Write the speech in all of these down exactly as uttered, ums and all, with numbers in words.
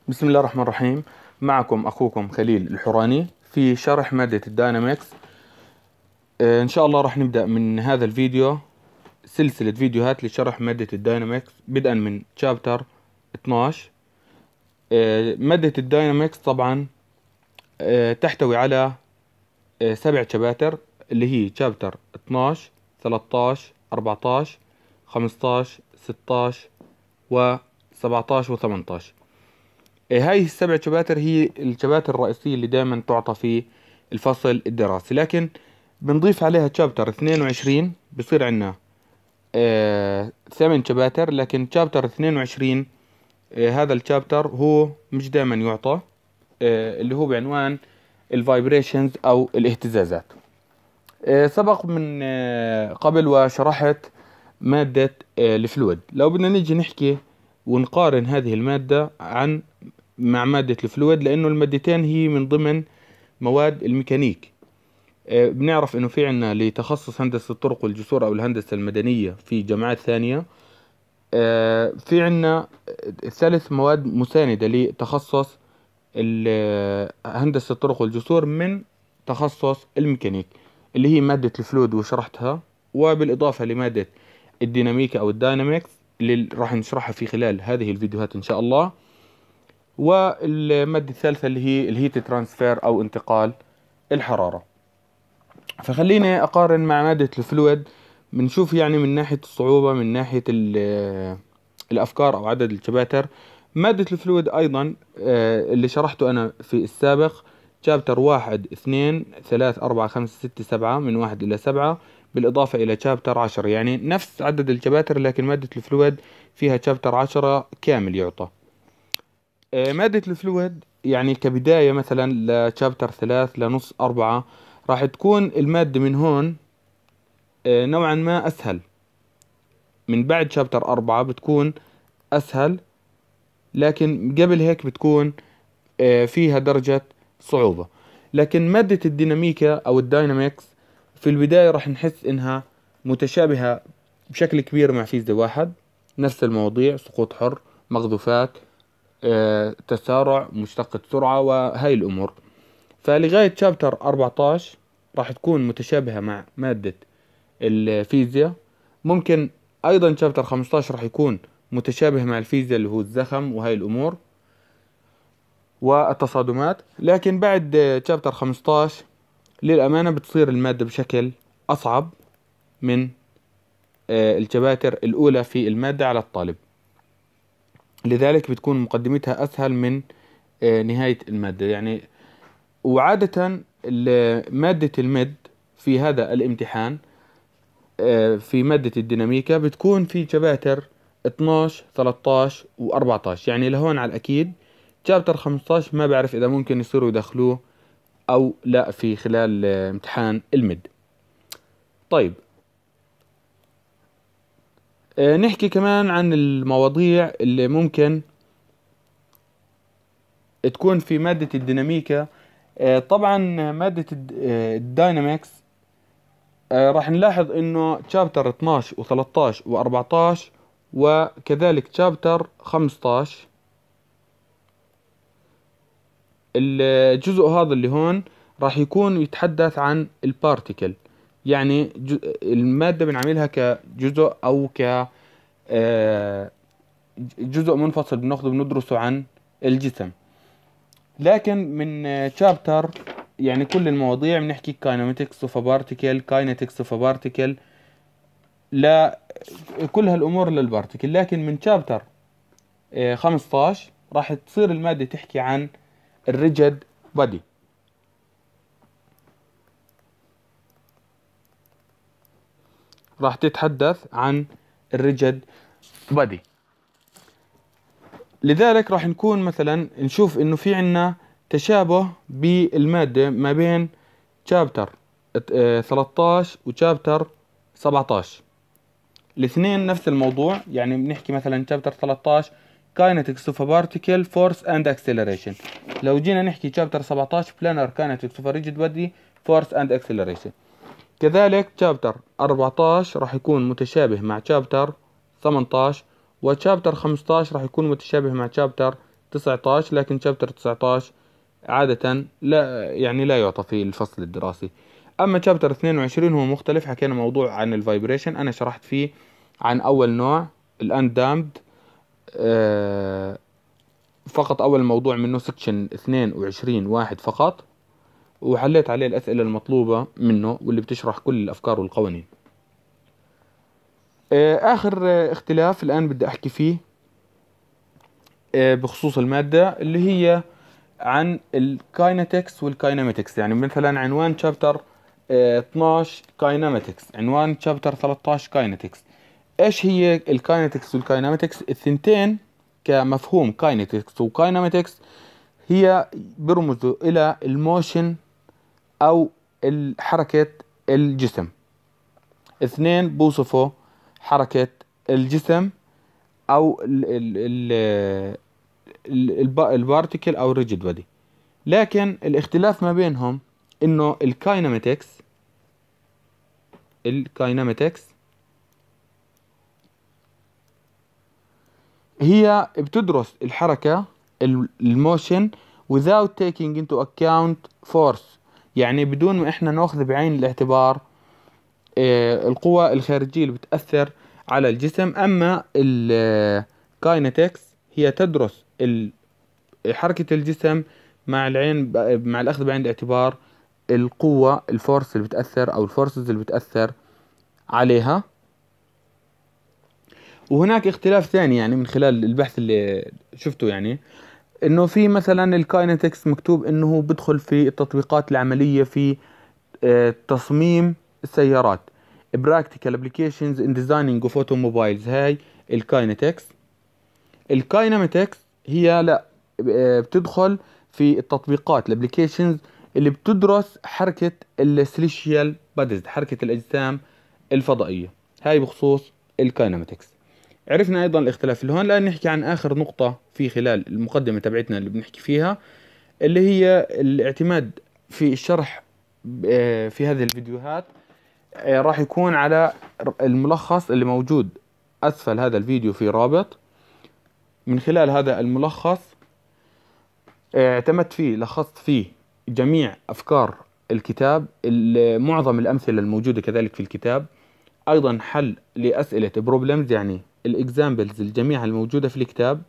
بسم الله الرحمن الرحيم. معكم أخوكم خليل الحوراني في شرح مادة الداينامكس. إن شاء الله راح نبدأ من هذا الفيديو سلسلة فيديوهات لشرح مادة الداينامكس بدءا من شابتر اثناشر. مادة الداينامكس طبعا تحتوي على سبع شباتر اللي هي شابتر اثناشر ثلاثة عشر أربعة عشر خمسة عشر ستة عشر و سبعة عشر و ثمانية عشر. هاي السبع شباتر هي الشباتر الرئيسية اللي دائما تعطى في الفصل الدراسي، لكن بنضيف عليها شابتر اثنين وعشرين بصير عندنا آه ثمان شباتر. لكن شابتر اثنين وعشرين آه هذا الشابتر هو مش دائما يعطى، آه اللي هو بعنوان الفايبريشنز او الاهتزازات. آه سبق من آه قبل وشرحت مادة آه الفلويد. لو بدنا نيجي نحكي ونقارن هذه المادة عن مع مادة الفلويد، لأنه المادتين هي من ضمن مواد الميكانيك. آه بنعرف إنه في عنا لتخصص هندسة الطرق والجسور أو الهندسة المدنية في جامعات ثانية، آه في عنا ثلاث مواد مساندة لتخصص هندسة الطرق والجسور من تخصص الميكانيك، اللي هي مادة الفلويد وشرحتها، وبالإضافة لمادة الديناميكا أو الداينامكس اللي راح نشرحها في خلال هذه الفيديوهات إن شاء الله. والمادة الثالثة اللي هي الهيت ترانسفير أو انتقال الحرارة. فخليني أقارن مع مادة الفلويد، بنشوف يعني من ناحية الصعوبة، من ناحية الأفكار أو عدد الشباتر. مادة الفلويد أيضا اللي شرحته أنا في السابق شابتر واحد اثنين ثلاث أربعة خمسة ستة سبعة، من واحد إلى سبعة، بالإضافة إلى شابتر عشرة، يعني نفس عدد الشباتر، لكن مادة الفلويد فيها شابتر عشرة كامل يعطى. مادة الفلويد يعني كبداية مثلا لشابتر ثلاث لنص أربعة راح تكون المادة من هون نوعا ما أسهل، من بعد شابتر أربعة بتكون أسهل، لكن قبل هيك بتكون فيها درجة صعوبة. لكن مادة الديناميكا أو الداينامكس في البداية راح نحس إنها متشابهة بشكل كبير مع فيزياء واحد، نفس المواضيع، سقوط حر، مقذوفات، آه، تسارع، مشتقة سرعة، وهاي الأمور. فلغاية شابتر أربعة عشر راح تكون متشابهة مع مادة الفيزياء. ممكن أيضا شابتر خمسة عشر راح يكون متشابه مع الفيزياء اللي هو الزخم وهاي الأمور والتصادمات. لكن بعد شابتر خمسة عشر للأمانة بتصير المادة بشكل أصعب من آه، الشباتر الأولى في المادة على الطالب، لذلك بتكون مقدمتها أسهل من نهاية المادة يعني. وعادة مادة المد في هذا الامتحان في مادة الديناميكا بتكون في شباتر اثناشر ثلاثة عشر و أربعة عشر، يعني لهون على الأكيد. شابتر خمسة عشر ما بعرف إذا ممكن يصيروا يدخلوه أو لا في خلال امتحان المد. طيب نحكي كمان عن المواضيع اللي ممكن تكون في مادة الديناميكا. طبعا مادة الداينامكس راح نلاحظ انه شابتر اثناشر و ثلاثة عشر و أربعة عشر وكذلك شابتر خمسة عشر، الجزء هذا اللي هون راح يكون يتحدث عن البارتيكل، يعني المادة بنعملها كجزء او ك جزء منفصل بناخده بندرسه عن الجسم. لكن من شابتر يعني كل المواضيع بنحكي كايناميتكس اوف بارتيكل، كاينetics اوف بارتيكل، لا كل هالامور للبارتيكل. لكن من شابتر خمسة عشر راح تصير المادة تحكي عن الريجيد بودي. راح تتحدث عن الريجيد بودي، لذلك راح نكون مثلا نشوف انه في عنا تشابه بالمادة ما بين شابتر ثلاثة عشر وشابتر سبعة عشر، الاثنين نفس الموضوع. يعني بنحكي مثلا شابتر ثلاثة عشر Kinetics of a Particle Force and Acceleration، لو جينا نحكي شابتر سبعة عشر Planar Kinetics of a Rigid Body Force and Acceleration. كذلك شابتر أربعة عشر راح يكون متشابه مع شابتر ثمانية عشر، وشابتر خمسة عشر راح يكون متشابه مع شابتر تسعتاش، لكن شابتر تسعتاش عادة لا يعني لا يعطى في الفصل الدراسي. اما شابتر اثنين وعشرين هو مختلف، حكينا موضوع عن الفايبريشن، انا شرحت فيه عن اول نوع الاندامد آه فقط، اول موضوع منه سكشن اثنين وعشرين واحد فقط، وحليت عليه الاسئلة المطلوبة منه واللي بتشرح كل الافكار والقوانين. آه اخر آه اختلاف الان بدي احكي فيه آه بخصوص المادة اللي هي عن الكاينetics والكايناميتكس. يعني مثلا عنوان شابتر اثناش كايناميتكس، عنوان شابتر ثلاثة عشر كاينetics. ايش هي الكاينetics والكايناميتكس؟ الثنتين كمفهوم كاينetics وكايناميتكس هي بيرمزوا الى الموشن او حركة الجسم. اثنين بوصفوا حركة الجسم او ال ال ال البارتيكل او الريجيد بودي. لكن الاختلاف ما بينهم انه الكايناميتكس الكايناميتكس هي بتدرس الحركة الموشن without taking into account force، يعني بدون ما احنا ناخذ بعين الاعتبار اه القوى الخارجية اللي بتأثر على الجسم. اما الكاينetics هي تدرس حركة الجسم مع العين مع الاخذ بعين الاعتبار القوة الفورس اللي بتأثر او الفورسز اللي بتأثر عليها. وهناك اختلاف ثاني يعني من خلال البحث اللي شفته، يعني انه في مثلا الكاينetics مكتوب انه هو بدخل في التطبيقات العملية في اه تصميم السيارات، practical applications in designing of automobiles، هاي الكاينetics. الكايناميتكس هي لا بتدخل في التطبيقات الابليكيشنز اللي بتدرس حركة السليشيال باديز، حركة الأجسام الفضائية. هاي بخصوص الكايناميتكس. عرفنا أيضا الاختلاف اللي هون. الآن نحكي عن آخر نقطة في خلال المقدمة تبعتنا اللي بنحكي فيها، اللي هي الاعتماد في الشرح في هذه الفيديوهات راح يكون على الملخص اللي موجود أسفل هذا الفيديو في رابط. من خلال هذا الملخص اعتمدت فيه لخصت فيه جميع أفكار الكتاب، معظم الأمثلة الموجودة كذلك في الكتاب، أيضا حل لأسئلة بروبلمز، يعني الإكزامبلز الجميع الموجودة في الكتاب،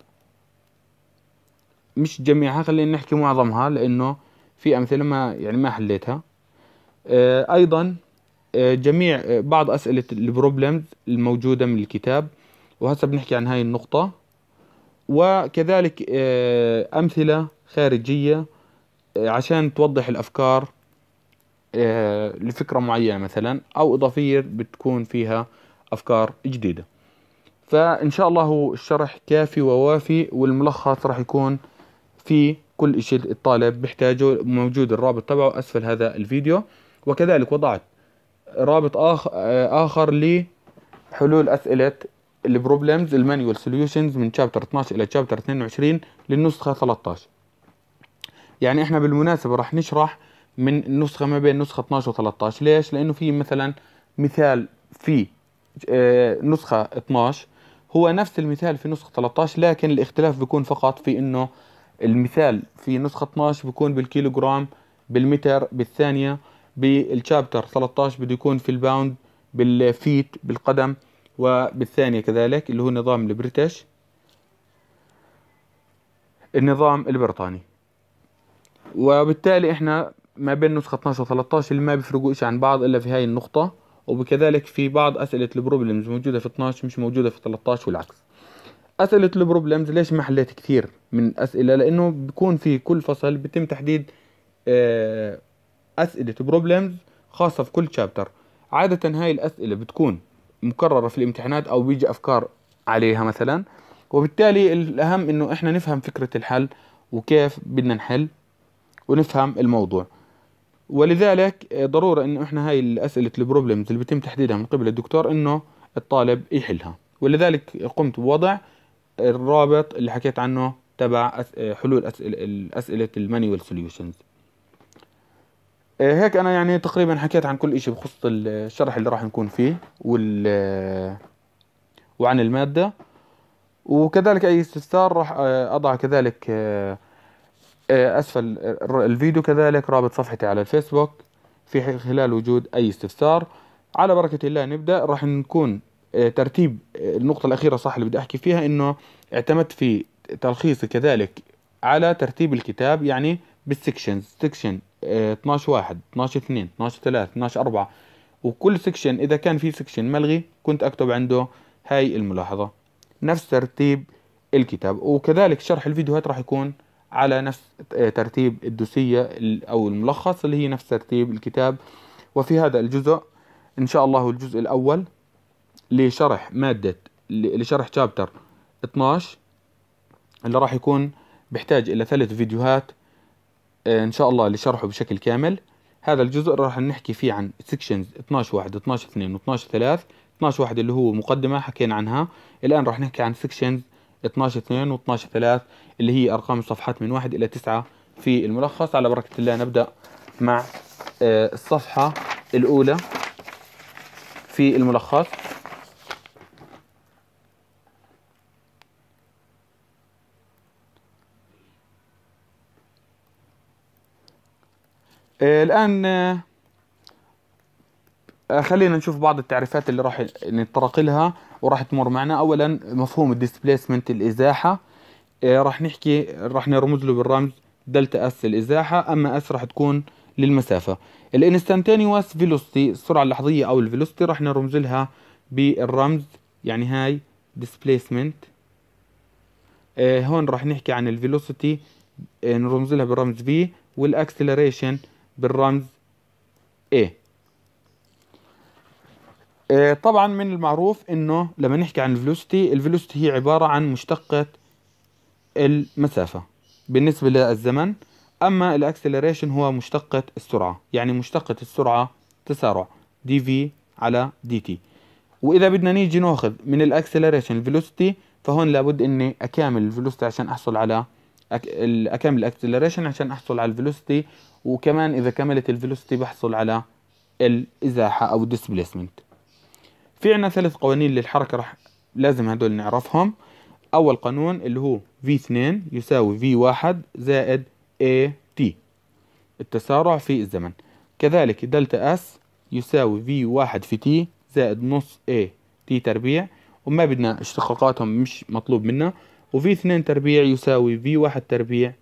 مش جميعها خلينا نحكي معظمها لأنه في أمثلة ما يعني ما حليتها. أيضا جميع بعض أسئلة البروبلمز الموجودة من الكتاب، وهسه بنحكي عن هاي النقطة. وكذلك أمثلة خارجية عشان توضح الأفكار لفكرة معينة مثلا، أو إضافية بتكون فيها أفكار جديدة. فإن شاء الله هو الشرح كافي ووافي، والملخص راح يكون في كل إشي الطالب بيحتاجه، موجود الرابط تبعه أسفل هذا الفيديو. وكذلك وضعت رابط آخر, آخر لحلول أسئلة البروبلمز المانيوال سوليوشنز من شابتر اثناش إلى شابتر اثنين وعشرين للنسخة ثلاثة عشر. يعني احنا بالمناسبة راح نشرح من النسخة ما بين نسخة اثناش و ثلاثة عشر. ليش؟ لأنه في مثلا مثال في نسخة اثناش هو نفس المثال في نسخة ثلاثة عشر، لكن الاختلاف بيكون فقط في إنه المثال في نسخة اثناش بيكون بالكيلوغرام، بالمتر، بالثانية. بالشابتر ثلاثة عشر بده يكون في الباوند، بالفيت، بالقدم، وبالثانية كذلك اللي هو نظام البريتش، النظام البريطاني. وبالتالي احنا ما بين نسخة اثناش و ثلاثة عشر اللي ما بيفرقوا إشي عن بعض إلا في هاي النقطة. وبكذلك في بعض أسئلة البروبلمز موجودة في اثناش مش موجودة في ثلاثة عشر والعكس. أسئلة البروبلمز ليش ما حليت كثير من أسئلة؟ لأنه بيكون في كل فصل بيتم تحديد أسئلة بروبلمز خاصة في كل شابتر. عادة هاي الأسئلة بتكون مكررة في الامتحانات أو بيجي أفكار عليها مثلا، وبالتالي الأهم إنه إحنا نفهم فكرة الحل وكيف بدنا نحل ونفهم الموضوع. ولذلك ضرورة إنه إحنا هاي الأسئلة البروبلمز اللي بيتم تحديدها من قبل الدكتور إنه الطالب يحلها. ولذلك قمت بوضع الرابط اللي حكيت عنه تبع حلول أسئلة أسئلة المانيوال سوليوشنز. هيك أنا يعني تقريبا حكيت عن كل إشي بخصوص الشرح اللي راح نكون فيه وال وعن المادة. وكذلك اي استفسار راح اضع كذلك اسفل الفيديو كذلك رابط صفحتي على الفيسبوك في خلال وجود اي استفسار. على بركة الله نبدأ. راح نكون ترتيب النقطة الأخيرة صح اللي بدي أحكي فيها، إنه اعتمدت في تلخيصي كذلك على ترتيب الكتاب، يعني بالسكشنز، سكشن اثناشر واحد، اثناشر اثنين، اثناشر ثلاثة، اثناشر أربعة، وكل سكشن إذا كان في سكشن ملغي كنت أكتب عنده هاي الملاحظة، نفس ترتيب الكتاب. وكذلك شرح الفيديوهات راح يكون على نفس ترتيب الدوسية أو الملخص اللي هي نفس ترتيب الكتاب. وفي هذا الجزء إن شاء الله الجزء الأول لشرح مادة لشرح شابتر اثناشر اللي راح يكون بيحتاج إلى ثلاث فيديوهات إن شاء الله لشرحه بشكل كامل. هذا الجزء راح نحكي فيه عن سكشنز اثناشر واحد، اثناشر اثنين، و12 ثلاثة. اثناشر واحد اللي هو مقدمة حكينا عنها. الآن راح نحكي عن سكشنز اثناشر اثنين و12 ثلاثة اللي هي أرقام الصفحات من واحد إلى تسعة في الملخص. على بركة الله نبدأ مع الصفحة الأولى في الملخص. الآن خلينا نشوف بعض التعريفات اللي راح نتطرق لها وراح تمر معنا. أولا مفهوم الديسبليسمنت الإزاحة، راح نحكي راح نرمز له بالرمز دلتا اس الإزاحة، أما اس راح تكون للمسافة. الانستانتينيوس فيلوسيتي السرعة اللحظية أو الفيلوسيتي راح نرمز لها بالرمز، يعني هاي ديسبليسمنت. هون راح نحكي عن الفيلوسيتي نرمز لها بالرمز V، والأكسلريشن بالرمز A. طبعا من المعروف انه لما نحكي عن الفيلوسيتي، الفيلوسيتي هي عبارة عن مشتقة المسافة بالنسبة للزمن، اما الاكسلريشن هو مشتقة السرعة، يعني مشتقة السرعة تسارع دي في على دي تي. واذا بدنا نيجي ناخذ من الاكسلريشن الفيلوسيتي، فهون لابد اني اكامل الفيلوسيتي عشان احصل على أك... اكامل الاكسلريشن عشان احصل على الفيلوسيتي، وكمان اذا كملت الفيلوسيتي بحصل على الازاحة او الديسبليسمنت. في عنا ثلاث قوانين للحركة رح لازم هدول نعرفهم. أول قانون اللي هو في اثنين يساوي في واحد زائد اي تي التسارع في الزمن. كذلك دلتا اس يساوي في واحد في تي زائد نص اي تي تربيع، وما بدنا اشتقاقاتهم مش مطلوب منا. وفي اثنين تربيع يساوي في واحد تربيع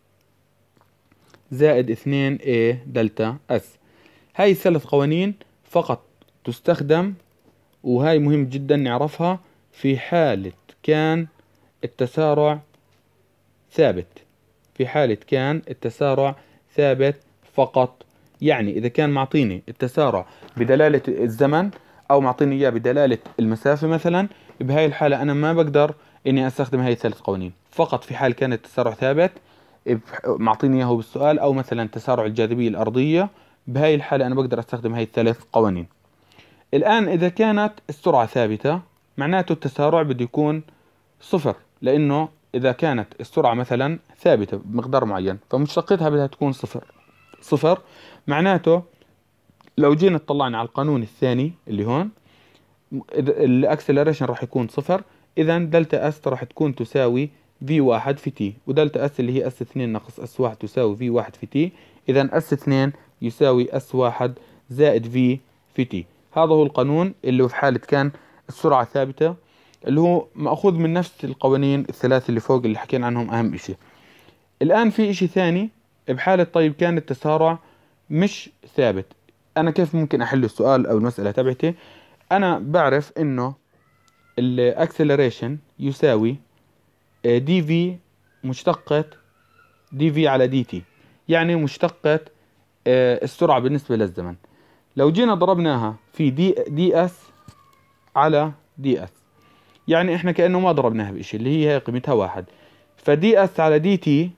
زائد اثنين اي دلتا اس. هاي الثلاث قوانين فقط تستخدم، وهاي مهم جدا نعرفها، في حالة كان التسارع ثابت. في حالة كان التسارع ثابت فقط، يعني إذا كان معطيني التسارع بدلالة الزمن أو معطيني إياه بدلالة المسافة مثلا، بهاي الحالة أنا ما بقدر إني أستخدم هاي الثلاث قوانين. فقط في حال كان التسارع ثابت معطيني إياه بالسؤال، أو مثلا تسارع الجاذبية الأرضية، بهاي الحالة أنا بقدر أستخدم هاي الثلاث قوانين. الآن إذا كانت السرعة ثابتة معناته التسارع بده يكون صفر، لأنه إذا كانت السرعة مثلا ثابتة بمقدار معين فمشتقتها بدها تكون صفر. صفر معناته لو جينا اطلعنا على القانون الثاني اللي هون، الأكسلريشن راح يكون صفر، إذا دلتا اس راح تكون تساوي في واحد في تي، ودلتا اس اللي هي اس اثنين ناقص اس واحد تساوي في واحد في تي، إذا اس اثنين يساوي اس واحد زائد في في تي. هذا هو القانون اللي في حالة كان السرعة ثابتة، اللي هو مأخوذ من نفس القوانين الثلاث اللي فوق اللي حكينا عنهم أهم إشي. الآن في إشي ثاني بحالة طيب كان التسارع مش ثابت، أنا كيف ممكن أحل السؤال أو المسألة تبعتي؟ أنا بعرف إنه الأكسلريشن يساوي دي في مشتقة دي في على دي تي، يعني مشتقة السرعة بالنسبة للزمن. لو جينا ضربناها في دي دي اس على دي اس، يعني احنا كأنه ما ضربناها بشيء اللي هي قيمتها واحد، فدي اس على دي تي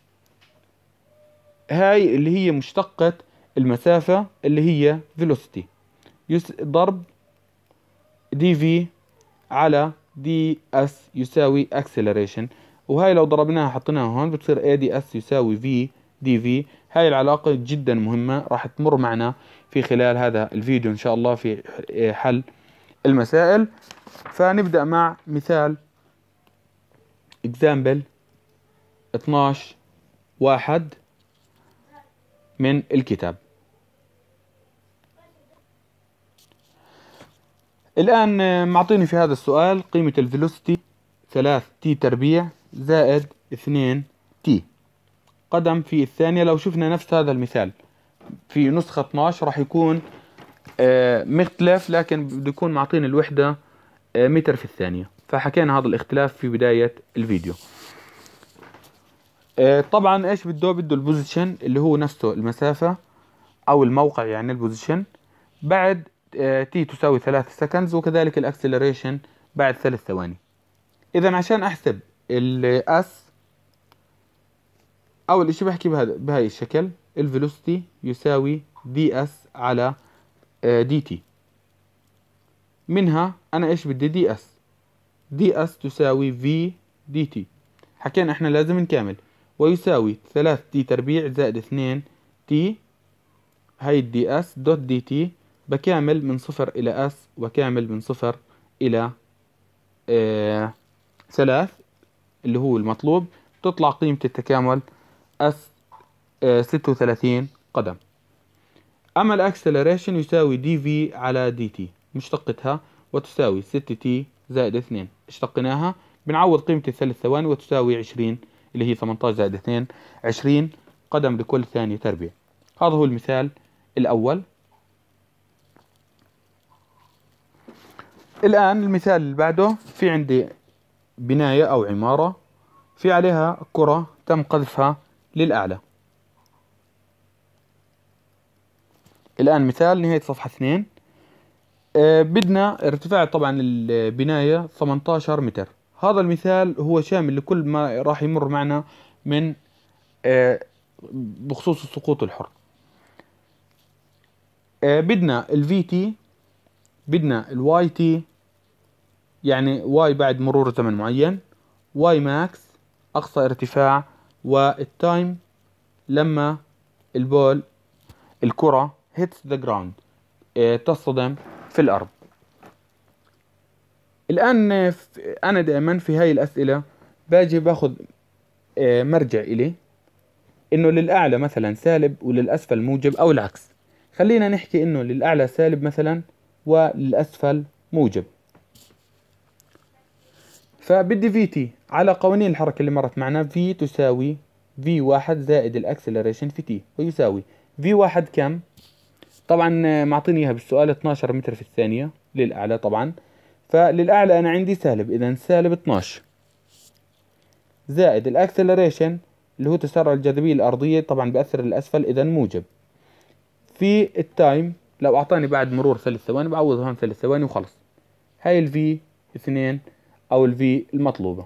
هاي اللي هي مشتقة المسافة اللي هي velocity ضرب دي في على دي اس يساوي acceleration، وهاي لو ضربناها حطيناها هون بتصير اي دي اس يساوي في دي في. هاي العلاقة جدا مهمة راح تمر معنا في خلال هذا الفيديو إن شاء الله في حل المسائل. فنبدأ مع مثال اكزامبل اثناعش واحد من الكتاب. الآن معطيني في هذا السؤال قيمة الفيلوسيتي ثلاثة تي تربيع زائد اثنين تي قدم في الثانية. لو شفنا نفس هذا المثال في نسخة اثناعش راح يكون آه مختلف، لكن بده يكون معطيني الوحدة آه متر في الثانية، فحكينا هذا الاختلاف في بداية الفيديو. آه طبعا ايش بده بده البوزيشن اللي هو نفسه المسافة او الموقع، يعني البوزيشن بعد آه تي تساوي ثلاثة سكندز، وكذلك الاكسلريشن بعد ثلاث ثواني. اذا عشان احسب الاس اول اشي بحكي بهذا بهاي الشكل، الفيلوسيتي يساوي دي اس على دي تي. منها انا ايش بدي دي اس، دي اس تساوي في دي تي، حكينا احنا لازم نكامل، ويساوي ثلاثة تي تربيع زائد اثنين تي، هاي الدي اس دوت دي تي بكامل من صفر الى اس وكامل من صفر الى آه ثلاث اللي هو المطلوب، تطلع قيمة التكامل اس آه ستة وثلاثين قدم. اما الاكسلريشن يساوي دي في على دي تي مشتقتها، وتساوي ستة تي زائد اثنين، اشتقناها بنعوض قيمة الثلاث ثواني وتساوي عشرين اللي هي ثمانية عشر زائد اثنين عشرين قدم لكل ثانية تربيع. هذا هو المثال الأول. الآن المثال اللي بعده، في عندي بناية أو عمارة في عليها كرة تم قذفها للأعلى. الآن مثال نهاية صفحة اثنين. أه بدنا ارتفاع طبعا البناية ثمانية عشر متر. هذا المثال هو شامل لكل ما راح يمر معنا من أه بخصوص السقوط الحر. أه بدنا الفي تي، بدنا الواي تي يعني واي بعد مرور زمن معين، واي ماكس اقصى ارتفاع، والتايم لما البول الكرة hits the ground أه تصطدم في الارض. الان انا دائما في هاي الاسئلة باجي باخذ أه مرجع الي انه للاعلى مثلا سالب وللاسفل موجب، او العكس. خلينا نحكي انه للاعلى سالب مثلا وللاسفل موجب. فبدي في تي على قوانين الحركة اللي مرت معنا، في تساوي في واحد زائد الاكسلريشن في تي، ويساوي في واحد كم؟ طبعا معطيني اياها بالسؤال اثني عشر متر في الثانية للاعلى طبعا، فللاعلى انا عندي سالب، اذا سالب اثني عشر زائد الاكسلريشن اللي هو تسارع الجاذبية الارضية طبعا بأثر للاسفل، اذا موجب، في التايم لو اعطاني بعد مرور ثلاث ثواني بعوض هون ثلاث ثواني وخلص. هاي الفي اثنين او الفي المطلوبة.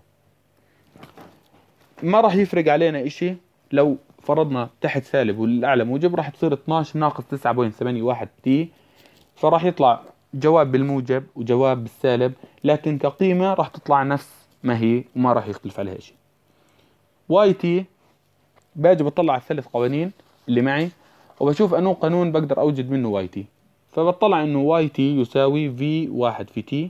ما راح يفرق علينا اشي لو فرضنا تحت سالب والاعلى موجب، راح تصير اثني عشر ناقص تسعة فاصلة ثمانية واحد تي، فراح يطلع جواب بالموجب وجواب بالسالب، لكن كقيمة راح تطلع نفس ما هي وما راح يختلف عليها شيء. واي تي باجي بطلع على الثلاث قوانين اللي معي وبشوف انه قانون بقدر اوجد منه واي تي، فبطلع انه واي تي يساوي في واحد في تي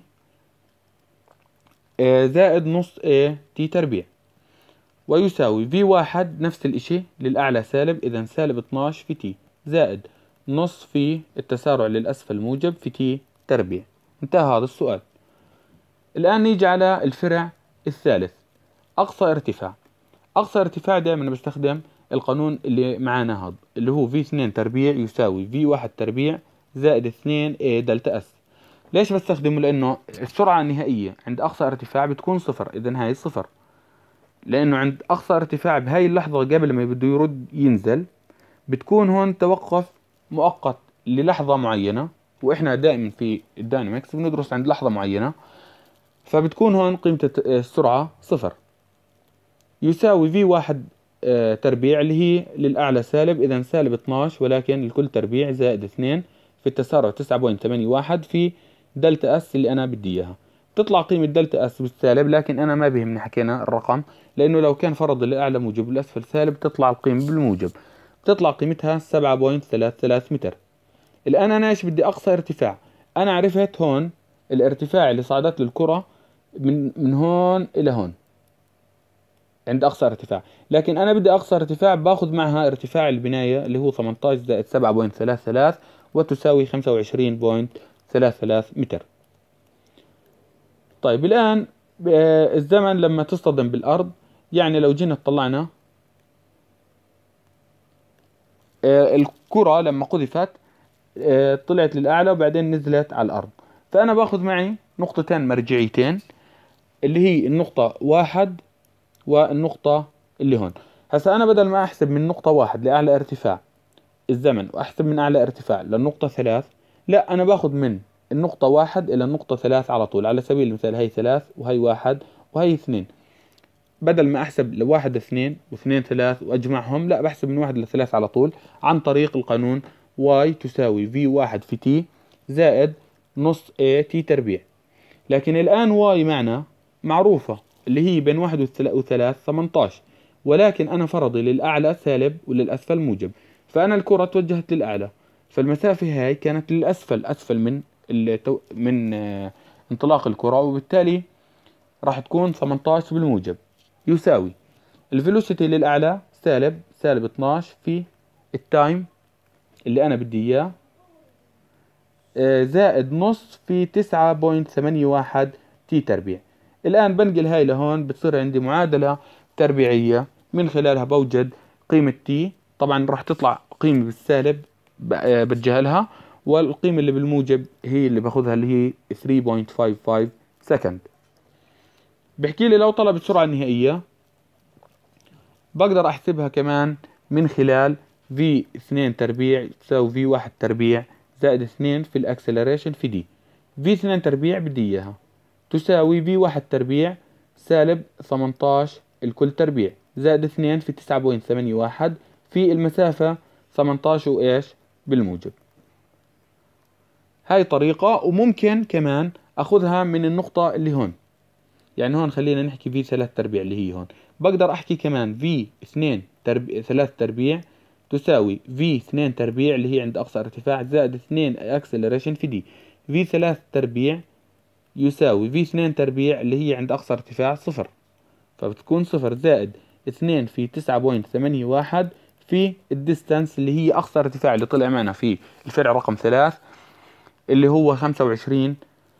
زائد نص A تي تربيع، ويساوي في واحد نفس الاشي للأعلى سالب، إذا سالب اثني عشر في تي زائد نص في التسارع للأسفل موجب في تي تربيع. انتهى هذا السؤال. الآن نيجي على الفرع الثالث، أقصى ارتفاع. أقصى ارتفاع دائما بستخدم القانون اللي معانا هذا اللي هو في اثنين تربيع يساوي في واحد تربيع زائد اثنين A دلتا اس. ليش بستخدمه؟ لأنه السرعة النهائية عند أقصى ارتفاع بتكون صفر، إذا هاي صفر، لأنه عند أقصى ارتفاع بهاي اللحظة قبل ما بده يرد ينزل بتكون هون توقف مؤقت للحظة معينة، وإحنا دائما في الداينامكس بندرس عند لحظة معينة، فبتكون هون قيمة السرعة صفر. يساوي في واحد تربيع اللي هي للأعلى سالب، إذا سالب اثني عشر ولكن الكل تربيع زائد اثنين في التسارع تسعة فاصلة ثمانية واحد في دلتا اس اللي أنا بدي إياها. تطلع قيمة دلتا اس بالسالب، لكن أنا ما بيهمني حكينا الرقم، لأنه لو كان فرض الأعلى موجب والأسفل سالب تطلع القيمة بالموجب، تطلع قيمتها سبعة فاصلة ثلاثة ثلاثة متر. الآن أنا إيش بدي؟ أقصى ارتفاع. أنا عرفت هون الارتفاع اللي صعدت للكرة من من هون إلى هون، عند أقصى ارتفاع. لكن أنا بدي أقصى ارتفاع باخذ معها ارتفاع البناية اللي هو ثمانية عشر زائد سبعة فاصلة ثلاثة ثلاثة وتساوي خمسة وعشرين فاصلة ثلاثة ثلاثة متر. طيب الآن الزمن لما تصطدم بالأرض، يعني لو جينا طلعنا الكرة لما قذفت طلعت للأعلى وبعدين نزلت على الأرض، فأنا باخذ معي نقطتين مرجعيتين اللي هي النقطة واحد والنقطة اللي هون. هسا أنا بدل ما أحسب من نقطة واحد لأعلى ارتفاع الزمن وأحسب من أعلى ارتفاع للنقطة ثلاث، لا أنا باخذ من النقطة واحد إلى النقطة ثلاث على طول. على سبيل المثال هي ثلاث وهي واحد وهي اثنين، بدل ما أحسب لواحد اثنين واثنين ثلاث وأجمعهم، لا بحسب من واحد لثلاث على طول عن طريق القانون y تساوي في واحد في t زائد نص a t تربيع. لكن الآن y معنا معروفة اللي هي بين واحد وثلاث ثمانية عشر، ولكن أنا فرضي للأعلى سالب وللأسفل موجب، فأنا الكرة توجهت للأعلى، فالمسافة هاي كانت للأسفل أسفل من من انطلاق الكرة، وبالتالي راح تكون ثمانية عشر بالموجب يساوي الفيلوسيتي للأعلى سالب سالب اثناشر في التايم اللي أنا بدي إياه زائد نص في تسعة فاصلة ثمانية واحد تي تربيع. الآن بنقل هاي لهون بتصير عندي معادلة تربيعية من خلالها بوجد قيمة تي. طبعا راح تطلع قيمة بالسالب بتجاهلها، والقيمة اللي بالموجب هي اللي باخذها اللي هي ثلاثة فاصلة خمسة خمسة سكند. بحكي لي لو طلب السرعة النهائية بقدر احسبها كمان من خلال في اثنين تربيع تساوي في واحد تربيع زائد اثنين في الاكسلريشن في دي. في اثنين تربيع بدي اياها تساوي في واحد تربيع سالب ثمانية عشر الكل تربيع زائد اثنين في تسعة فاصلة ثمانية واحد في المسافة ثمانية عشر وايش بالموجب. هاي طريقة، وممكن كمان اخذها من النقطة اللي هون، يعني هون خلينا نحكي في ثلاث تربيع اللي هي هون، بقدر احكي كمان في اثنين تربيع ثلاث تربيع تساوي في اثنين تربيع اللي هي عند اقصى ارتفاع زائد اثنين اكسلريشن في دي. في ثلاث تربيع يساوي في اثنين تربيع اللي هي عند اقصى ارتفاع صفر، فبتكون صفر زائد اثنين في تسعة فاصلة ثمانية واحد في الديستانس اللي هي اقصى ارتفاع اللي طلع معنا في الفرع رقم ثلاث اللي هو خمسة وعشرين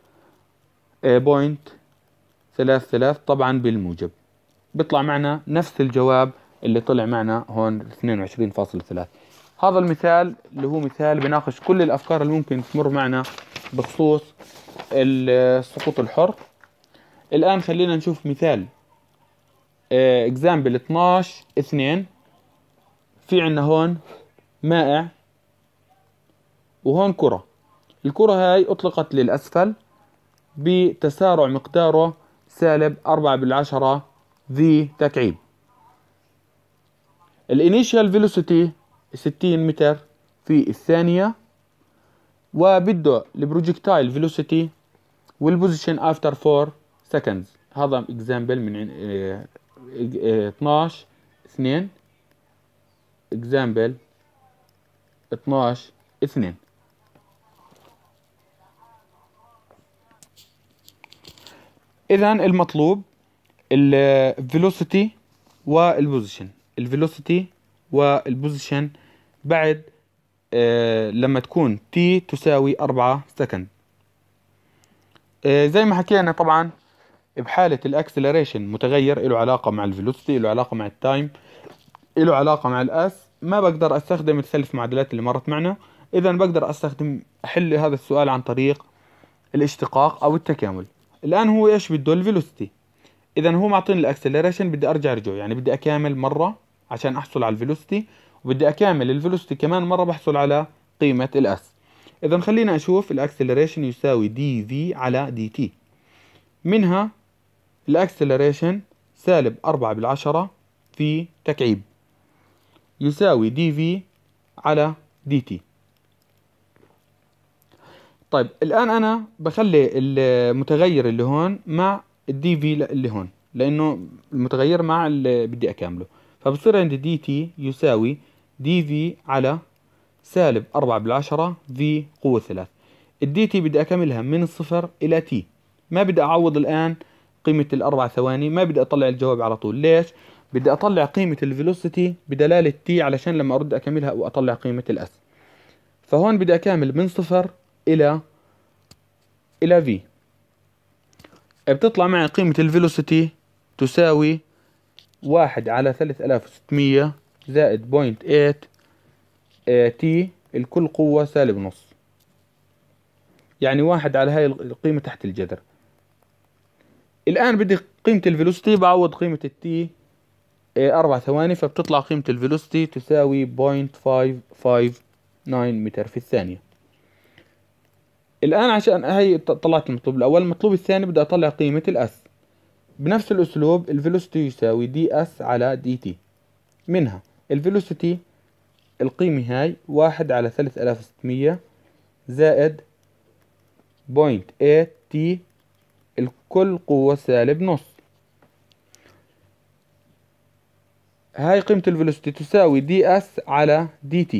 بوينت ثلاثة ثلاثة طبعا بالموجب. بيطلع معنا نفس الجواب اللي طلع معنا هون اثنين وعشرين فاصلة ثلاثة. هذا المثال اللي هو مثال بناقش كل الأفكار اللي ممكن تمر معنا بخصوص السقوط الحر. الآن خلينا نشوف مثال اكزامبل اثناشر اثنين. في عنا هون مائع وهون كرة، الكرة هاي أطلقت للأسفل بتسارع مقداره سالب أربعة بالعشرة في تكعيب. الانيشال فيلوسيتي ستين متر في الثانية، وبده البروجكتايل فيلوسيتي والبوزيشن افتر أربعة سكندز. هذا اكزامبل من اثناشر اثنين اكزامبل اثناشر اثنين. اذا المطلوب الفيلوسيتي والبوزيشن، الفيلوسيتي والبوزيشن بعد آه لما تكون تي تساوي أربعة سكند. آه زي ما حكينا طبعا بحالة الاكسلريشن متغير له علاقة مع الفيلوسيتي، له علاقة مع التايم، له علاقة مع الاس. ما بقدر استخدم الثلاث معادلات اللي مرت معنا، اذا بقدر استخدم احل هذا السؤال عن طريق الاشتقاق او التكامل. الان هو ايش بده؟ الفيلوسيتي. اذا هو معطيني الاكسلريشن، بدي ارجع ارجعه، يعني بدي اكامل مرة عشان احصل على الفيلوسيتي، وبدي اكامل الفيلوسيتي كمان مرة بحصل على قيمة الاس. اذا خلينا اشوف الاكسلريشن يساوي دي في على دي تي. منها الاكسلريشن سالب أربعة بالعشرة في تكعيب يساوي دي في على دي تي. طيب الان انا بخلي المتغير اللي هون مع الدي في اللي هون، لانه المتغير مع اللي بدي اكامله، فبصير عندي دي تي يساوي دي في على سالب أربعة بالعشرة في قوة ثلاث. الدي تي بدي اكملها من الصفر الى تي، ما بدي اعوض الان قيمة الاربع ثواني، ما بدي اطلع الجواب على طول. ليش؟ بدي اطلع قيمة الفيلوسيتي بدلالة تي علشان لما ارد اكملها واطلع قيمة الاس. فهون بدي اكمل من صفر الى الى في. بتطلع معي قيمة الفيلوسيتي تساوي واحد على ثلاثة آلاف وستمية زائد بوينت ايت تي الكل قوة سالب نص، يعني واحد على هاي القيمة تحت الجذر. الآن بدي قيمة الفيلوسيتي، بعوض قيمة التي أربع ثواني، فبتطلع قيمة الفيلوسيتي تساوي بوينت فايف فايف ناين متر في الثانية. الآن عشان هاي طلعت المطلوب الأول، المطلوب الثاني بدي أطلع قيمة الأس. بنفس الأسلوب الفيلوسيتي يساوي دي أس على دي تي. منها الفيلوسيتي القيمة هاي واحد على ثلاثة آلاف وستمية زائد بوينت ايت تي الكل قوة سالب نص. هاي قيمة الفيلوسيتي تساوي دي اس على دي تي.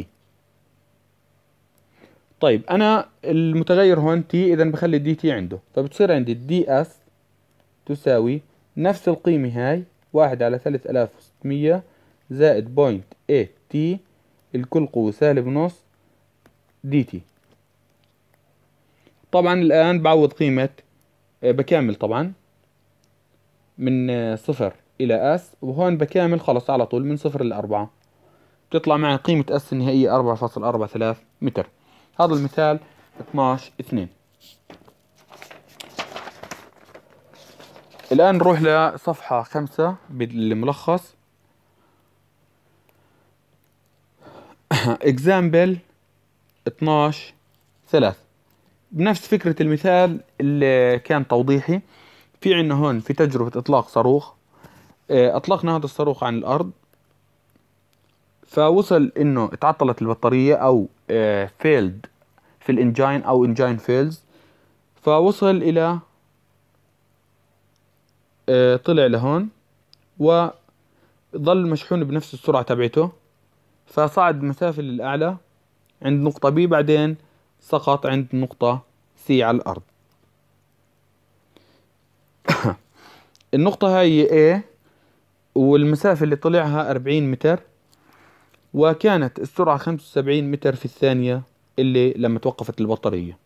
طيب انا المتغير هون تي، اذا بخلي دي تي عنده، فبتصير عندي دي اس تساوي نفس القيمة هاي واحد على ثلاثة آلاف وستمية زائد بوينت ايت تي الكل قوة سالب نص دي تي. طبعا الآن بعوض قيمة، بكامل طبعا من صفر إلى أس، وهون بكامل خلص على طول من صفر إلى أربعة، بتطلع معي قيمة أس النهائية أربعة فاصلة أربعة ثلاثة متر. هذا المثال اثناعش اثنين. الآن نروح لصفحة خمسة بالملخص. example اثناعش ثلاثة، بنفس فكرة المثال اللي كان توضيحي. في عنا هون في تجربة إطلاق صاروخ، أطلقنا هذا الصاروخ عن الأرض، فوصل إنه اتعطلت البطارية أو فيلد في الإنجين أو إنجين فيلز، فوصل إلى طلع لهون وظل مشحون بنفس السرعة تبعته، فصعد مسافة للأعلى عند نقطة بي، بعدين سقط عند نقطة سي على الأرض. النقطة هاي A، والمسافة اللي طلعها أربعين متر، وكانت السرعة خمسة وسبعين متر في الثانية اللي لما توقفت البطارية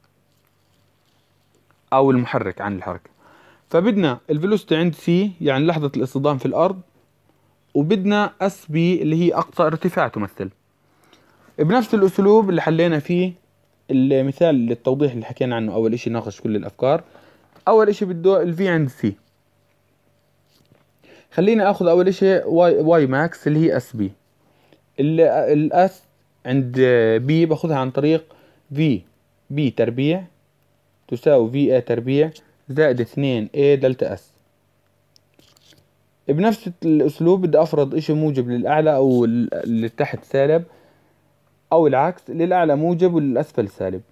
أو المحرك عن الحركة. فبدنا الفيلوسيتي عند سي يعني لحظة الاصطدام في الأرض، وبدنا اس بي اللي هي أقصى ارتفاع تمثل. بنفس الأسلوب اللي حلينا فيه المثال للتوضيح اللي حكينا عنه، أول إشي ناقش كل الأفكار. أول إشي بده الفي عند سي، خلينا أخذ أول إشي واي, واي ماكس اللي هي اس بي. الأس عند بي باخذها عن طريق في بي تربيع تساوي في اي تربيع زائد اثنين اي دلتا اس. بنفس الأسلوب بدي أفرض إشي موجب للأعلى أو اللي تحت سالب، أو العكس، للأعلى موجب وللأسفل سالب.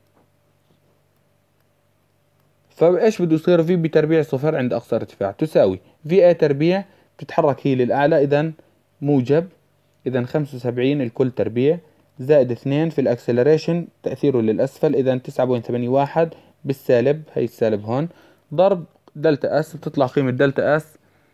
فإيش بده يصير؟ في بتربيع صفر عند أقصى ارتفاع تساوي في اي تربيع بتتحرك هي للأعلى، إذا موجب، إذا خمسة وسبعين الكل تربيع زائد اثنين في الأكسلريشن تأثيره للأسفل، إذا تسعة فاصلة ثمانية واحد بالسالب، هي السالب هون، ضرب دلتا اس، بتطلع قيمة دلتا اس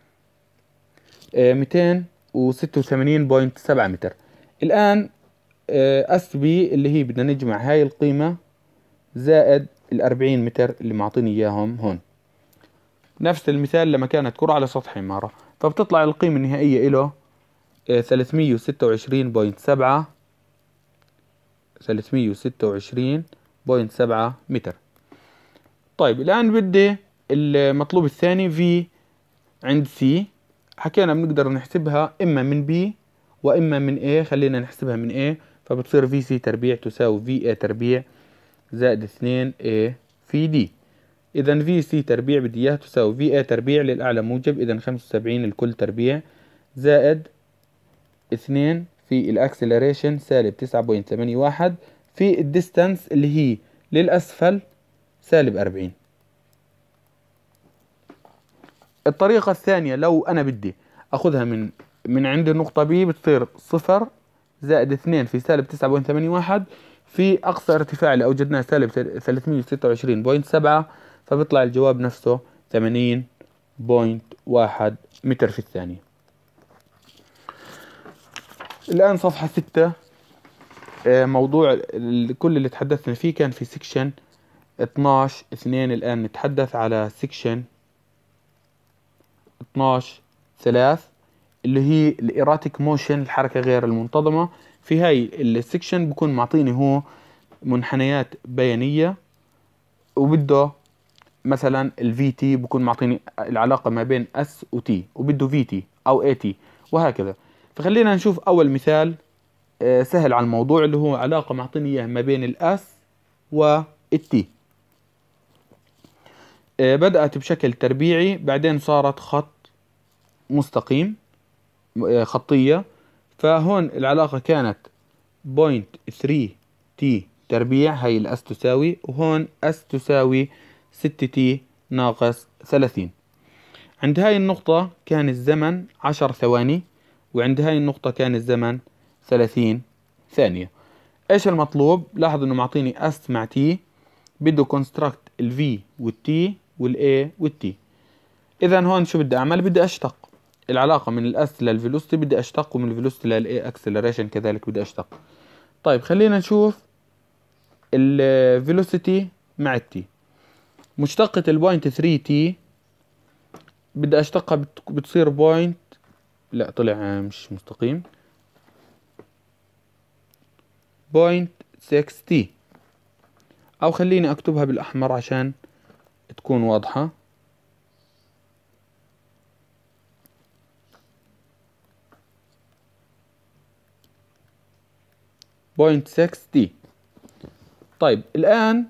مئتين وستة وثمانين فاصلة سبعة متر. الآن اس بي اللي هي بدنا نجمع هاي القيمة زائد الأربعين متر اللي معطيني إياهم هون. نفس المثال لما كانت كرة على سطح عمارة، فبتطلع القيمة النهائية إله ثلاثمية وستة وعشرين فاصلة سبعة ثلاثمية وستة وعشرين فاصلة سبعة متر. طيب الآن بدي المطلوب الثاني في عند سي. حكينا بنقدر نحسبها إما من بي وإما من A، خلينا نحسبها من A، فبتصير في سي تربيع تساوي في A تربيع زائد اثنين A في D. إذا في سي تربيع بدي إياها تساوي في A تربيع للأعلى موجب، إذا خمسة وسبعين الكل تربيع زائد اثنين في الأكسلريشن سالب تسعة فاصلة ثمانية واحد في الديستانس اللي هي للأسفل سالب أربعين. الطريقة الثانية لو أنا بدي أخذها من من عند النقطة بي، بتصير صفر زائد اثنين في سالب تسعة فاصلة ثمانية واحد في أقصى ارتفاع اللي أوجدناه سالب ثلاثمية وستة وعشرين فاصلة سبعة، فبيطلع الجواب نفسه ثمانين فاصلة واحد متر في الثانية. الآن صفحة ستة. موضوع كل اللي تحدثنا فيه كان في سيكشن اثناش اثنين. الآن نتحدث على سيكشن اثناش ثلاث اللي هي الإيراتيك موشن، الحركة غير المنتظمة. في هاي السيكشن بكون معطيني هو منحنيات بيانية، وبده مثلا الفي تي بكون معطيني العلاقة ما بين اس و تي، وبده في تي او اي تي وهكذا. فخلينا نشوف اول مثال سهل على الموضوع، اللي هو علاقة معطيني اياه ما بين الاس والتي. بدأت بشكل تربيعي، بعدين صارت خط مستقيم، خطية. فهون العلاقة كانت بوينت ثري تي تربيع، هاي الاس تساوي، وهون اس تساوي ستة تي ناقص ثلاثين. عند هاي النقطة كان الزمن عشر ثواني، وعند هاي النقطة كان الزمن ثلاثين ثانية. ايش المطلوب؟ لاحظ انه معطيني اس مع تي، بده كونستراكت الفي والتي والاي والتي. اذا هون شو بدي اعمل؟ بدي اشتق العلاقة من الاس للفيلوسيتي، بدي اشتق، ومن الفيلوسيتي للاي اكسلريشن كذلك بدي اشتق. طيب خلينا نشوف الفيلوسيتي مع التي. مشتقة البوينت ثري تي بدي اشتقها، بتصير بوينت، لا طلع مش مستقيم، بوينت سكس تي، او خليني اكتبها بالاحمر عشان تكون واضحة. بوينت سكس تي. طيب الان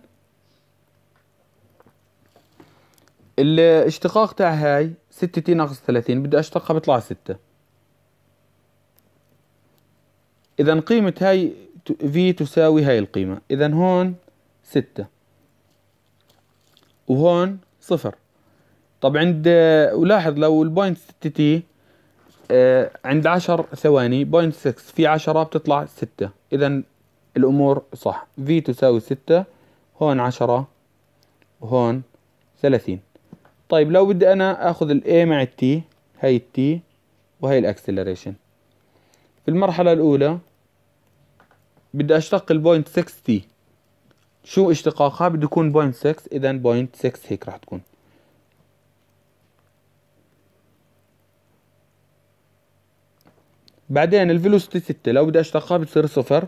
الاشتقاق تاع هاي ستة تي ناقص ثلاثين، بدي اشتقها بيطلع ستة. اذا قيمة هاي في تساوي هاي القيمة، اذا هون ستة وهون صفر. طب عند، ولاحظ لو البوينت ستة تي آه عند عشر ثواني، بوينت سكس في عشرة بتطلع ستة. اذا الامور صح، في تساوي ستة، هون عشرة وهون ثلاثين. طيب لو بدي انا اخذ الاي مع التي، هاي التي وهي الاكسلريشن. في المرحلة الاولى بدي اشتق البوينت ستة تي، شو اشتقاقها؟ بده يكون بوينت ستة، اذا بوينت ستة هيك راح تكون. بعدين الفيلوسيتي ستة، لو بدي اشتقها بتصير صفر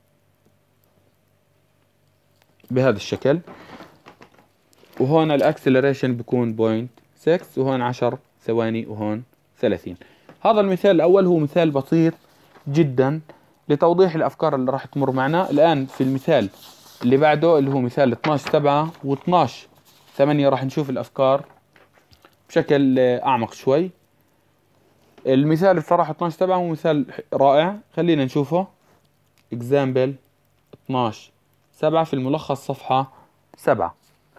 بهذا الشكل، وهون الاكسلريشن بكون بوينت ستة، وهون عشر ثواني، وهون ثلاثين. هذا المثال الاول هو مثال بسيط جدا لتوضيح الافكار اللي راح تمر معنا. الان في المثال اللي بعده اللي هو مثال اثناش سبعة و اثناش ثمانية راح نشوف الافكار بشكل اعمق شوي. المثال الصراحة اثناش سبعة هو مثال رائع، خلينا نشوفه. example اثناش سبعة في الملخص صفحة سبعة.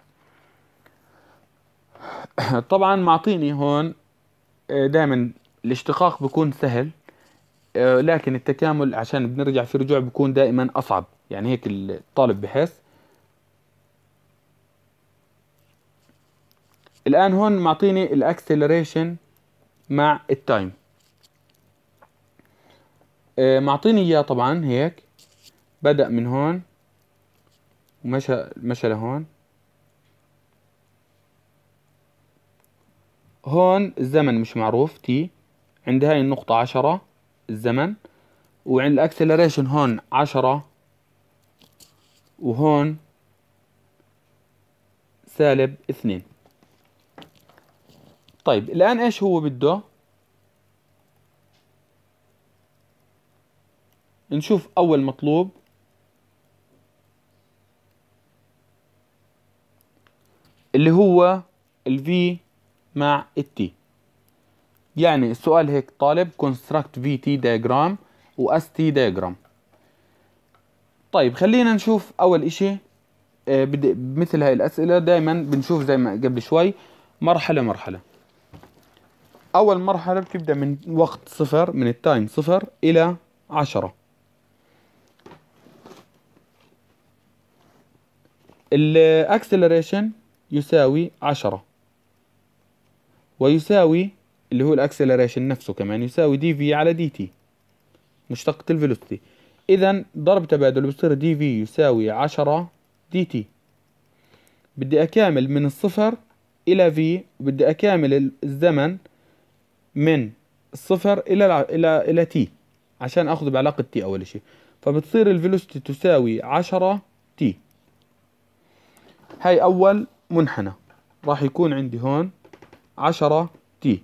طبعا معطيني هون دائما الاشتقاق بيكون سهل، لكن التكامل عشان بنرجع في رجوع بيكون دائما اصعب، يعني هيك الطالب بحس. الان هون معطيني الاكسلريشن مع التايم، معطيني اياه طبعا هيك، بدأ من هون ومشى مشى لهون. هون الزمن مش معروف تي، عند هاي النقطة عشرة الزمن، وعند الاكسلريشن هون عشرة، وهون سالب اثنين. طيب الآن ايش هو بده؟ نشوف أول مطلوب اللي هو الفي مع التي. يعني السؤال هيك طالب construct في تي diagram و اس تي diagram. طيب خلينا نشوف أول إشي. آه بمثل هاي الأسئلة دائما بنشوف زي ما قبل شوي مرحلة مرحلة. أول مرحلة بتبدأ من وقت صفر، من التايم صفر إلى عشرة. الاكسلريشن يساوي عشرة، ويساوي اللي هو الاكسلريشن نفسه كمان يساوي دي في على دي تي. مشتقة الفيلوسيتي. إذا ضرب تبادل بصير دي في يساوي عشرة دي تي. بدي أكامل من الصفر إلى في، وبدي أكامل الزمن من الصفر إلى إلى إلى تي عشان أخذ بعلاقة تي أول شيء. فبتصير الفيلوسيتي تساوي عشرة تي. هاي أول منحنى راح يكون عندي هون عشرة تي.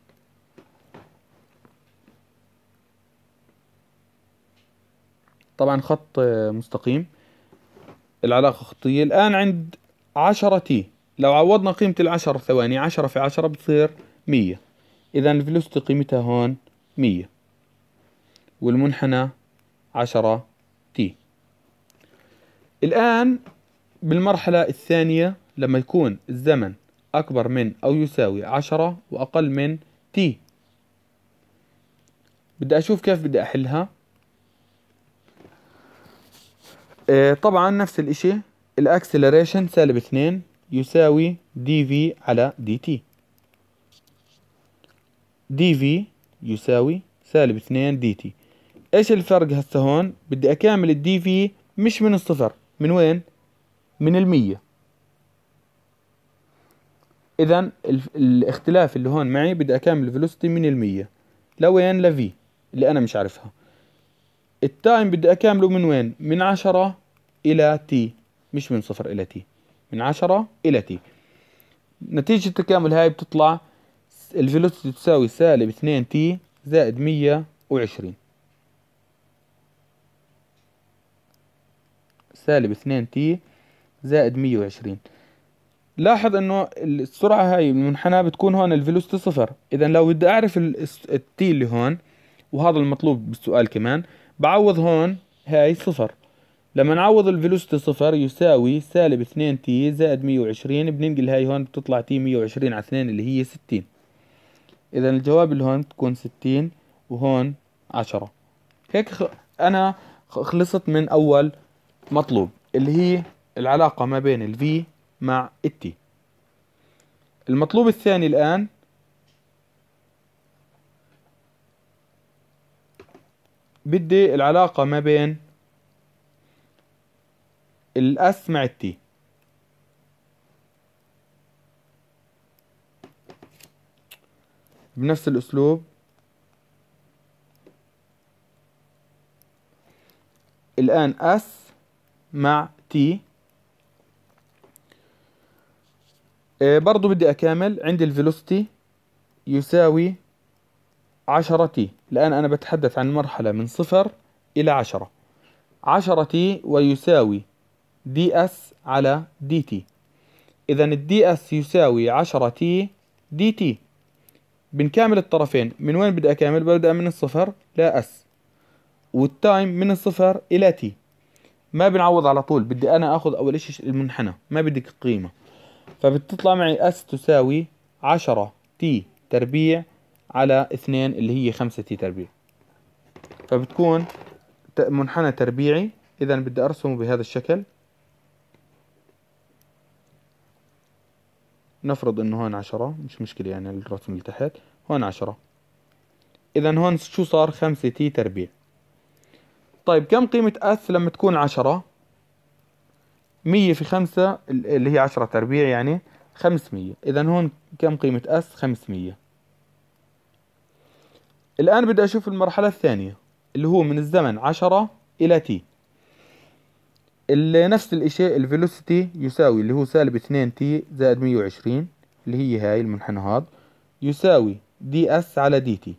طبعا خط مستقيم، العلاقة خطية. الآن عند عشرة تي لو عوضنا قيمة العشر ثواني، عشرة في عشرة بتصير مية. إذا الفيلوسيتي قيمتها هون مية، والمنحنى عشرة تي. الآن بالمرحلة الثانية لما يكون الزمن أكبر من أو يساوي عشرة وأقل من تي، بدي أشوف كيف بدي أحلها. اه طبعا نفس الاشي، الأكسلريشن سالب اثنين يساوي دي في على دي تي. دي في يساوي سالب اثنين دي تي. ايش الفرق هسه هون؟ بدي أكامل الدي في مش من الصفر، من وين؟ من المية. إذا الاختلاف اللي هون معي بدي أكامل الفيلوسيتي من المية لوين؟ لفي اللي أنا مش عارفها. التايم بدي أكامله من وين؟ من عشرة إلى تي، مش من صفر إلى تي، من عشرة إلى تي. نتيجة التكامل هاي بتطلع الفيلوسيتي تساوي سالب اثنين تي زائد مية وعشرين. سالب اثنين تي زائد مية وعشرين. لاحظ انه السرعة هاي المنحنى بتكون هون الفيلوسيتي صفر. اذا لو بدي اعرف التي اللي هون، وهذا المطلوب بالسؤال كمان، بعوض هون هاي صفر. لما نعوض الفيلوسيتي صفر يساوي سالب اثنين تي زائد مية وعشرين، بننقل هاي هون بتطلع تي مية وعشرين على اثنين اللي هي ستين. اذا الجواب اللي هون تكون ستين وهون عشرة. هيك خ... انا خلصت من اول مطلوب اللي هي العلاقة ما بين الفي مع التي. المطلوب الثاني الآن بدي العلاقة ما بين الأس مع التي. بنفس الأسلوب الآن أس مع تي. اه برضو بدي أكامل، عندي الفيلوسيتي يساوي عشرة تي. الآن أنا بتحدث عن مرحلة من صفر إلى عشرة. عشرة تي ويساوي دي اس على دي تي. إذا الدي اس يساوي عشرة تي دي تي. بنكامل الطرفين. من وين بدي أكامل؟ ببدأ من الصفر لا اس، والتايم من الصفر إلى تي. ما بنعوض على طول، بدي أنا أخذ أول إشي المنحنى، ما بدي قيمة. فبتطلع معي اس تساوي عشرة تي تربيع على اثنين اللي هي خمسة تي تربيع. فبتكون منحنى تربيعي. إذا بدي أرسمه بهذا الشكل. نفرض إنه هون عشرة، مش مشكلة يعني الرسم اللي تحت، هون عشرة. إذا هون شو صار؟ خمسة تي تربيع. طيب كم قيمة اس لما تكون عشرة؟ مية في خمسة اللي هي عشرة تربيع يعني خمسمية. إذا هون كم قيمة اس؟ خمسمية. الآن بدي أشوف المرحلة الثانية اللي هو من الزمن عشرة إلى تي. اللي نفس الاشي الفيلوسيتي يساوي اللي هو سالب اثنين تي زائد مية وعشرين اللي هي هاي المنحنى هذا، يساوي دي اس على دي تي.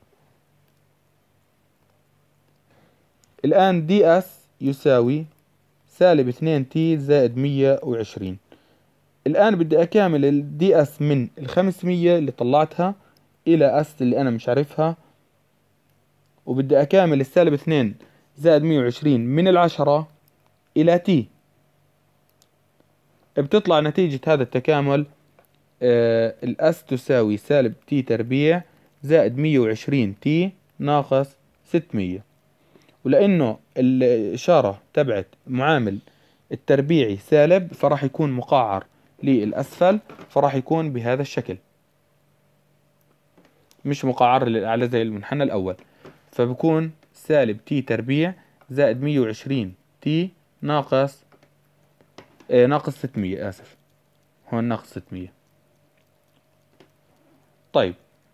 الآن دي اس يساوي سالب اثنين تي زائد مية وعشرين. الآن بدي أكامل الدي اس من الخمسمية اللي طلعتها إلى اس اللي أنا مش عارفها، وبدي أكامل السالب اثنين زائد مية وعشرين من العشرة إلى تي. بتطلع نتيجة هذا التكامل آه الأس تساوي سالب تي تربيع زائد مية وعشرين تي ناقص ستمية. ولأنه الإشارة تبعت معامل التربيعي سالب، فراح يكون مقعر للأسفل، فراح يكون بهذا الشكل، مش مقعر للأعلى زي المنحنى الأول. فبكون سالب تي تربيع زائد مية وعشرين تي ناقص آه ناقص ستمية، آسف هون ناقص ستمية. طيب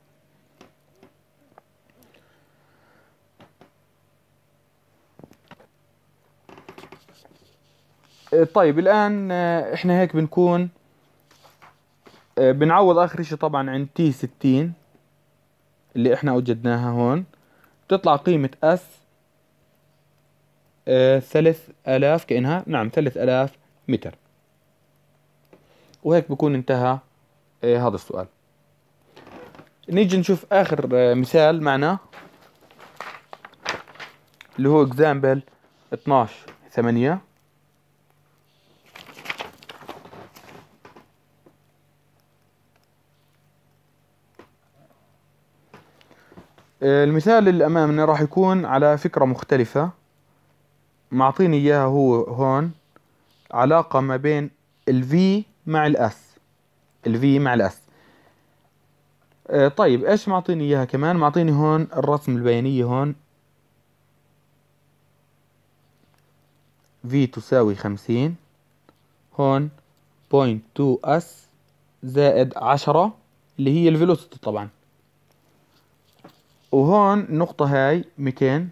آه طيب الآن آه إحنا هيك بنكون آه بنعوض آخر إشي طبعا عن تي ستين اللي إحنا وجدناها هون، بتطلع قيمة اس آه ثلاث آلاف كأنها، نعم ثلاث آلاف متر. وهيك بكون انتهى آه هذا السؤال. نيجي نشوف آخر آه مثال معنا اللي هو example اثناعش ثمانية. آه المثال اللي أمامنا راح يكون على فكرة مختلفة. معطيني إياها هو هون علاقة ما بين ال V مع ال S، ال V مع ال S. آه طيب إيش معطيني إياها كمان؟ معطيني هون الرسم البيانية هون V تساوي خمسين، هون بوينت تو اس زائد عشرة اللي هي الفيلوسيتي طبعا، وهون النقطة هاي ميتين،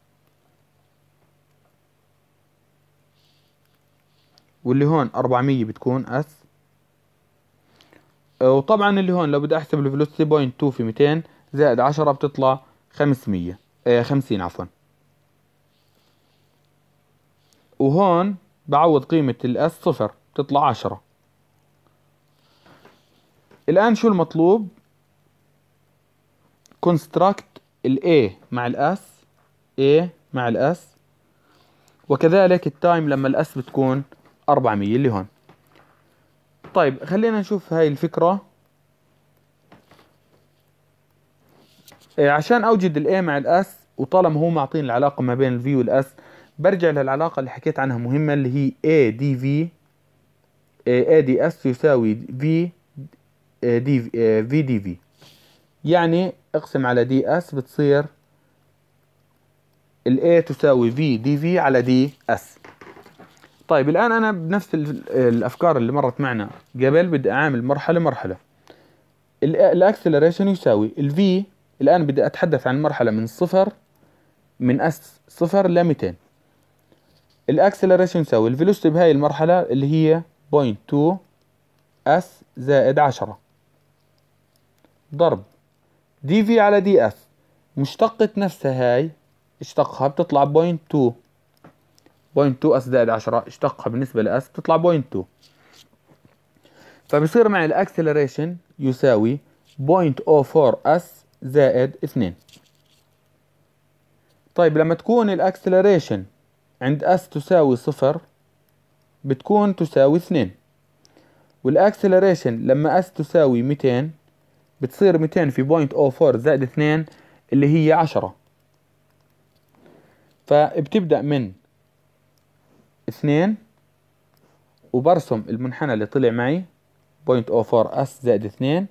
واللي هون أربعمية بتكون اس، وطبعا اللي هون لو بدي احسب الفيلوسيتي بوينت تو في ميتين زائد عشرة بتطلع خمسمية اه خمسين عفوا، وهون بعوض قيمة الاس صفر بتطلع عشرة. الآن شو المطلوب؟ كونستراكت ال A مع ال S، A مع ال S، وكذلك التايم لما ال S بتكون أربعمية اللي هون. طيب خلينا نشوف هاي الفكرة. إيه عشان أوجد ال A مع ال S، وطالما هو معطيني العلاقة ما بين ال V وال S، برجع للعلاقة اللي حكيت عنها مهمة اللي هي A دي في A دي S يساوي V دي في دي في، يعني اقسم على دي اس بتصير ال A تساوي V دي في على دي اس. طيب الآن أنا بنفس الأفكار اللي مرت معنا قبل بدي أعامل مرحلة مرحلة. الأكسلريشن يساوي ال V، الآن بدي أتحدث عن مرحلة من صفر من اس صفر ل ميتين. الأكسلريشن يساوي الفيلوسيتي بهاي المرحلة اللي هي بوينت تو اس زائد عشرة ضرب دي في على دي اس، مشتقة نفسها هاي اشتقها بتطلع بوينت تو، بوينت تو اس زائد عشرة اشتقها بالنسبة لاس بتطلع بوينت تو، فبصير معي الاكسلريشن يساوي بوينت او فور اس زائد اثنين. طيب لما تكون الاكسلريشن عند اس تساوي صفر بتكون تساوي اثنين، والاكسلريشن لما اس تساوي ميتين بتصير ميتين في بوينت او فور زائد اثنين اللي هي عشرة. فبتبدأ من اثنين وبرسم المنحنى اللي طلع معي بوينت او فور اس زائد اثنين،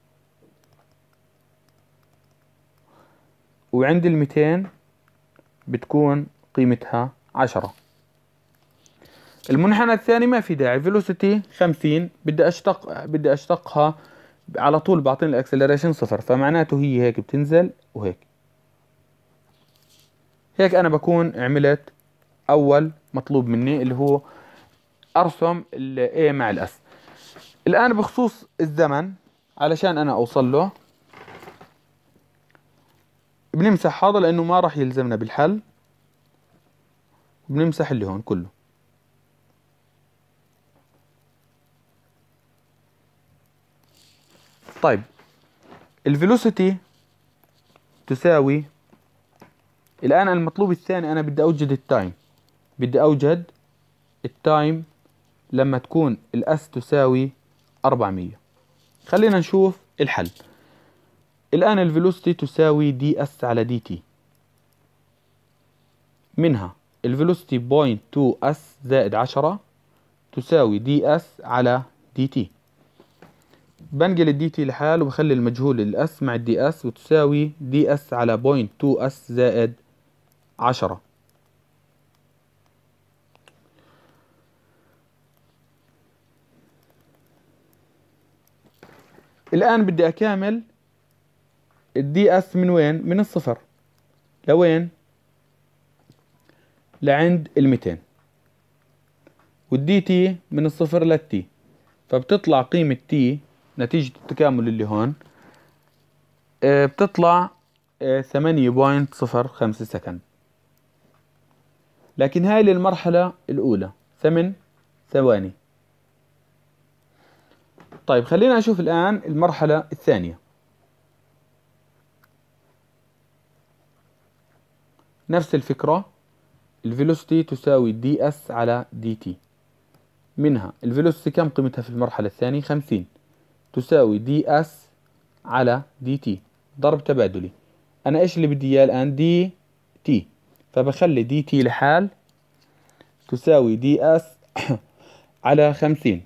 وعند الميتين بتكون قيمتها عشرة. المنحنى الثاني ما في داعي، فيلوسيتي خمسين بدي اشتق بدي اشتقها على طول بعطيني الاكسلريشن صفر، فمعناته هي هيك بتنزل وهيك. هيك انا بكون عملت اول مطلوب مني اللي هو ارسم ال A مع ال S. الان بخصوص الزمن علشان انا اوصل له بنمسح هذا لانه ما راح يلزمنا بالحل، بنمسح اللي هون كله. طيب الفيلوسيتي تساوي، الآن المطلوب الثاني أنا بدي أوجد التايم، بدي أوجد التايم لما تكون الأس تساوي أربعمية. خلينا نشوف الحل. الآن الفيلوسيتي تساوي دي اس على دي تي، منها الفيلوسيتي بوينت تو اس زائد عشرة تساوي دي اس على دي تي. بنقل الدي تي لحال وبخلي المجهول الاس مع الدي اس، وتساوي دي اس على بوينت تو اس زائد عشرة. الآن بدي أكامل الدي اس من وين؟ من الصفر لوين؟ لعند الميتين، والدي تي من الصفر للتي، فبتطلع قيمة تي نتيجة التكامل اللي هون اه بتطلع ثمانية فاصلة صفر خمسة سكند. لكن هاي للمرحلة الأولى ثمان ثواني. طيب خلينا نشوف الآن المرحلة الثانية. نفس الفكرة، الفيلوسيتي تساوي دي اس على دي تي. منها الفيلوسيتي كم قيمتها في المرحلة الثانية؟ خمسين، تساوي دي اس على دي تي، ضرب تبادلي. أنا إيش اللي بدي إياه الآن؟ دي تي، فبخلي دي تي لحال تساوي دي اس على خمسين.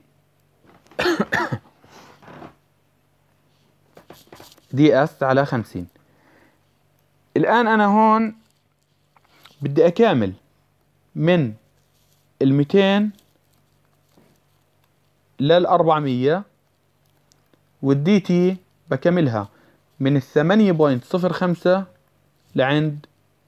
دي اس على خمسين. الآن أنا هون بدي أكامل من الميتين للأربعمية، والدي تي بكملها من الثمانية بوينت صفر خمسة لعند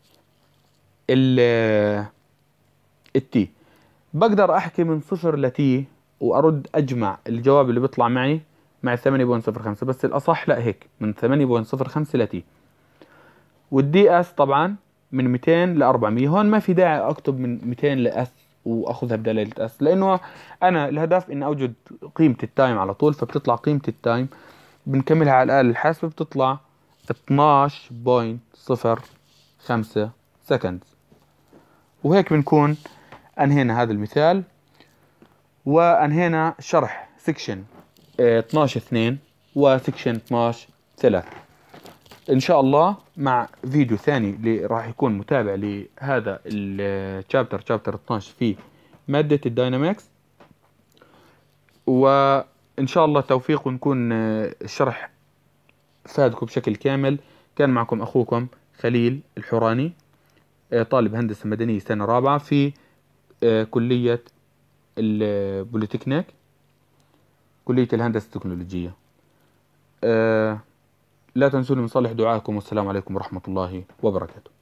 ال التي. بقدر أحكي من صفر لتي وأرد أجمع الجواب اللي بيطلع معي مع ثمانية بوينت صفر خمسة، بس الأصح لا هيك، من ثمانية بوينت صفر خمسة لتي. والدي اس طبعا من ميتين ل أربعمية. هون ما في داعي أكتب من ميتين لاس وأخذها بدلالة اس، لأنه أنا الهدف إن أوجد قيمة التايم على طول، فبتطلع قيمة التايم بنكملها على الآلة الحاسبة بتطلع اثناشر فاصلة صفر خمسة سكند. وهيك بنكون أنهينا هذا المثال، وأنهينا شرح سكشن اثناشر اثنين وسكشن اثناشر ثلاثة. إن شاء الله مع فيديو ثاني اللي راح يكون متابع لهذا الشابتر شابتر اثناشر في مادة الداينامكس. وإن شاء الله توفيق ونكون الشرح فادكم بشكل كامل. كان معكم أخوكم خليل الحوراني، طالب هندسة مدنية سنة رابعة في كلية البوليتكنيك، كلية الهندسة التكنولوجية. لا تنسوني من صالح دعائكم، والسلام عليكم ورحمة الله وبركاته.